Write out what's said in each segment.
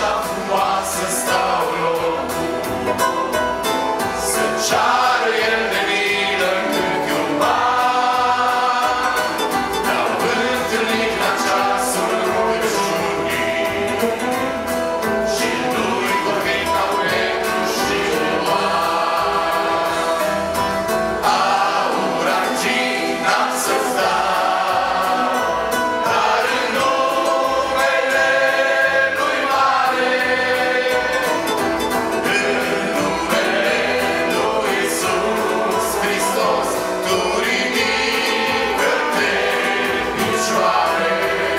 cea frumoasă stau locul, să ceară el de milă cât un ban. Ne-au întâlnit la ceasul rugăciunii și lui vorbim ca urechi și umani. Aur, argint n-am să-ți dau, dar în numele lui mare, în numele lui Iisus Hristos, tu ridică-te în picioare.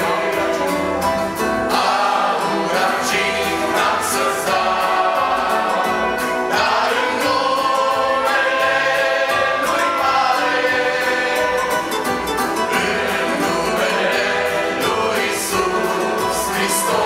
Aur, argint n-am să-ți dau, dar în numele lui mare, în numele lui Iisus Hristos.